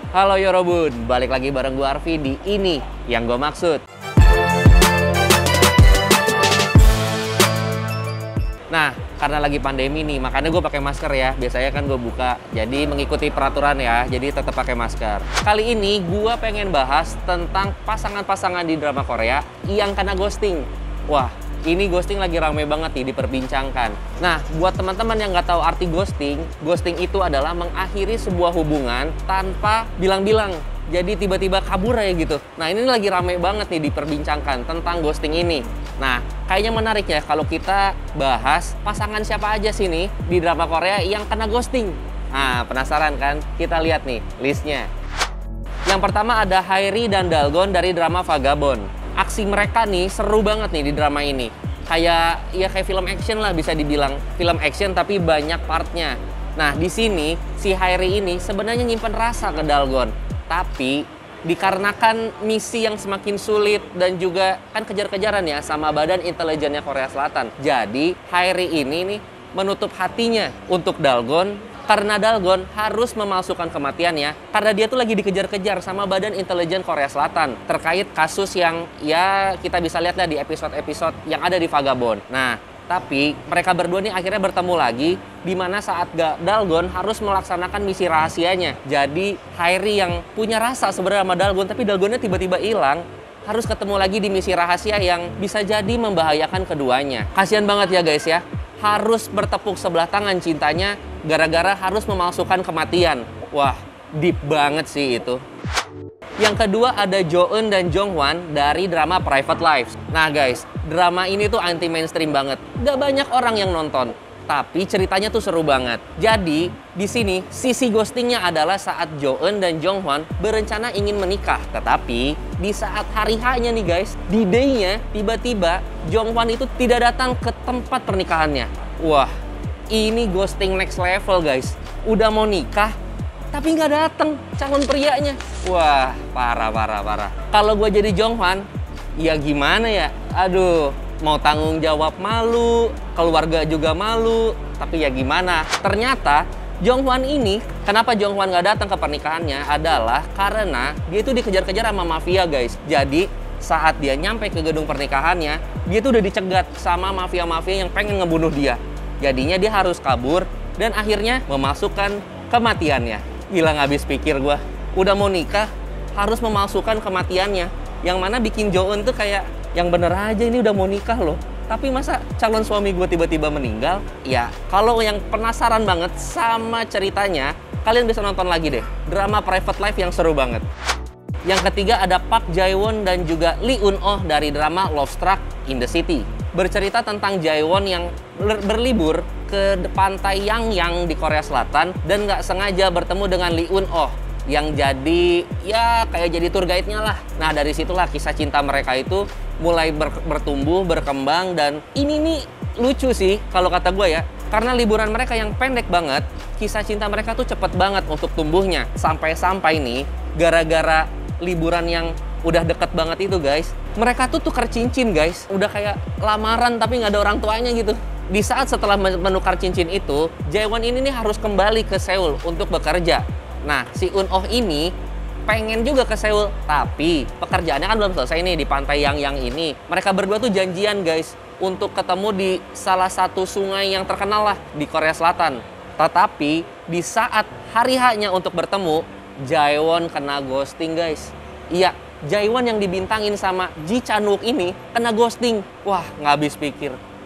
Halo Yorobun, balik lagi bareng gue Arfi di Ini Yang Gue Maksud. Nah, karena lagi pandemi nih, makanya gue pakai masker ya. Biasanya kan gue buka, jadi mengikuti peraturan ya, jadi tetap pakai masker. Kali ini gue pengen bahas tentang pasangan-pasangan di drama Korea yang kena ghosting. Wah, ini ghosting lagi rame banget nih diperbincangkan. Nah, buat teman-teman yang nggak tahu arti ghosting, ghosting itu adalah mengakhiri sebuah hubungan tanpa bilang-bilang. Jadi tiba-tiba kabur aja gitu. Nah, ini lagi rame banget nih diperbincangkan tentang ghosting ini. Nah, kayaknya menarik ya kalau kita bahas pasangan siapa aja sih nih di drama Korea yang kena ghosting. Nah, penasaran kan? Kita lihat nih listnya. Yang pertama ada Haeri dan Dalgon dari drama Vagabond. Aksi mereka nih seru banget nih di drama ini. Kayak film action lah bisa dibilang. Film action tapi banyak partnya. Nah, di sini si Haeri ini sebenarnya nyimpen rasa ke Dalgon. Tapi dikarenakan misi yang semakin sulit dan juga kan kejar-kejaran ya sama badan intelijennya Korea Selatan. Jadi Haeri ini nih menutup hatinya untuk Dalgon karena Dalgon harus memalsukan kematiannya karena dia tuh lagi dikejar-kejar sama badan intelijen Korea Selatan terkait kasus yang ya kita bisa lihat lah di episode-episode yang ada di Vagabond. Nah, tapi mereka berdua nih akhirnya bertemu lagi di mana saat Dalgon harus melaksanakan misi rahasianya. Jadi Haeri yang punya rasa sebenarnya sama Dalgon, tapi Dalgonnya tiba-tiba hilang, harus ketemu lagi di misi rahasia yang bisa jadi membahayakan keduanya. Kasian banget ya guys ya, harus bertepuk sebelah tangan cintanya gara-gara harus memalsukan kematian. Wah, deep banget sih itu. Yang kedua ada Jo-eun dan Jong-hwan dari drama Private Lives. Nah guys, drama ini tuh anti mainstream banget. Gak banyak orang yang nonton, tapi ceritanya tuh seru banget. Jadi di sini sisi ghostingnya adalah saat Jo-eun dan Jong-hwan berencana ingin menikah. Tetapi di saat hari H-nya nih guys, di day-nya tiba-tiba Jong-hwan itu tidak datang ke tempat pernikahannya. Wah, ini ghosting next level guys. Udah mau nikah, tapi nggak datang calon prianya. Wah, parah. Kalau gue jadi Jong-hwan, ya gimana ya? Aduh, mau tanggung jawab malu, keluarga juga malu, tapi ya gimana? Ternyata Jong-hwan ini, kenapa Jong-hwan nggak datang ke pernikahannya adalah karena dia itu dikejar-kejar sama mafia guys. Jadi saat dia nyampe ke gedung pernikahannya, dia tuh udah dicegat sama mafia-mafia yang pengen ngebunuh dia. Jadinya dia harus kabur dan akhirnya memasukkan kematiannya. Gila, nggak habis pikir gue. Udah mau nikah, harus memalsukan kematiannya. Yang mana bikin Jo-eun tuh kayak, yang bener aja ini udah mau nikah loh. Tapi masa calon suami gue tiba-tiba meninggal? Ya, kalau yang penasaran banget sama ceritanya, kalian bisa nonton lagi deh. Drama Private Life yang seru banget. Yang ketiga ada Park Jae-won dan juga Lee Eun-oh dari drama Love Struck in the City. Bercerita tentang Jae-won yang berlibur ke pantai Yangyang di Korea Selatan dan nggak sengaja bertemu dengan Lee Eun-oh yang jadi ya kayak jadi tour guide-nya lah. Nah, dari situlah kisah cinta mereka itu mulai bertumbuh, berkembang, dan ini nih lucu sih kalau kata gue ya. Karena liburan mereka yang pendek banget, kisah cinta mereka tuh cepet banget untuk tumbuhnya. Sampai-sampai nih gara-gara liburan yang udah deket banget itu guys, mereka tuh tukar cincin guys. Udah kayak lamaran tapi nggak ada orang tuanya gitu. Di saat setelah menukar cincin itu, Jae-won ini nih harus kembali ke Seoul untuk bekerja. Nah, si Eun-oh ini pengen juga ke Seoul, tapi pekerjaannya kan belum selesai nih di pantai Yangyang ini. Mereka berdua tuh janjian guys untuk ketemu di salah satu sungai yang terkenal lah di Korea Selatan. Tetapi di saat hari H-nya untuk bertemu, Jae-won kena ghosting guys. Iya, Jae-won yang dibintangin sama Ji Chan-wook ini kena ghosting. Wah, nggak habis pikir.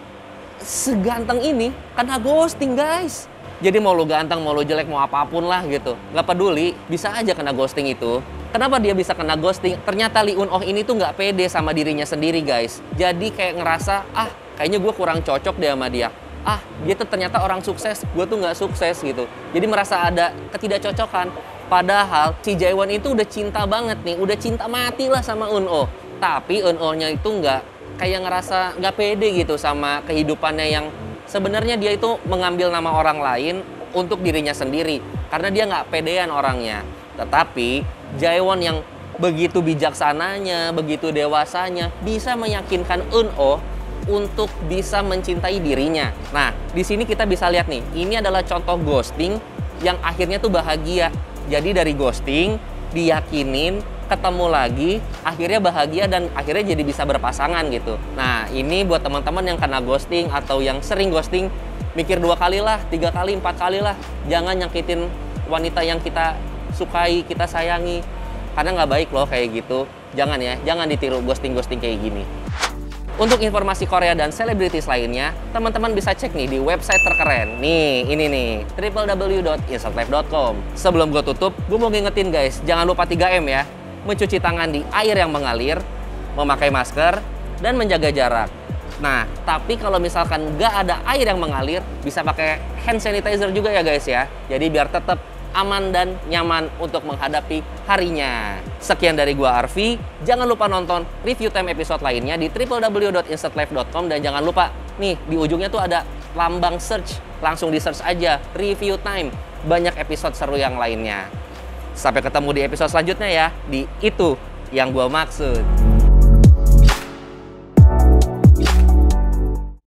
Seganteng ini kena ghosting guys. Jadi mau lu ganteng, mau lu jelek, mau apapun lah gitu, nggak peduli, bisa aja kena ghosting itu. Kenapa dia bisa kena ghosting? Ternyata Lee Eun-oh ini tuh nggak pede sama dirinya sendiri guys. Jadi kayak ngerasa, kayaknya gue kurang cocok deh sama dia. Dia tuh ternyata orang sukses, gue tuh nggak sukses gitu. Jadi merasa ada ketidakcocokan. Padahal si Jae-won itu udah cinta banget nih, udah cinta mati lah sama Eun-oh. Tapi Eun-oh-nya itu nggak kayak ngerasa nggak pede gitu sama kehidupannya yang sebenarnya dia itu mengambil nama orang lain untuk dirinya sendiri. Karena dia nggak pedean orangnya. Tetapi Jae-won yang begitu bijaksananya, begitu dewasanya, bisa meyakinkan Eun-oh untuk bisa mencintai dirinya. Nah, di sini kita bisa lihat nih, ini adalah contoh ghosting yang akhirnya tuh bahagia. Jadi dari ghosting, diyakinin, ketemu lagi, akhirnya bahagia dan akhirnya jadi bisa berpasangan gitu. Nah, ini buat teman-teman yang kena ghosting atau yang sering ghosting, mikir 2 kali lah, 3 kali, 4 kali lah. Jangan nyakitin wanita yang kita sukai, kita sayangi. Karena nggak baik loh kayak gitu. Jangan ya, jangan ditiru ghosting-ghosting kayak gini. Untuk informasi Korea dan selebritis lainnya, teman-teman bisa cek nih di website terkeren. Nih, ini nih, www.insertlife.com. Sebelum gue tutup, gue mau ngingetin guys, jangan lupa 3M ya. Mencuci tangan di air yang mengalir, memakai masker, dan menjaga jarak. Nah, tapi kalau misalkan nggak ada air yang mengalir, bisa pakai hand sanitizer juga ya guys ya. Jadi biar tetap aman dan nyaman untuk menghadapi harinya. Sekian dari gua Arfi, jangan lupa nonton review time episode lainnya di www.insertlife.com dan jangan lupa nih di ujungnya tuh ada lambang search, langsung di search aja review time, banyak episode seru yang lainnya. Sampai ketemu di episode selanjutnya ya, di Itu Yang Gua Maksud.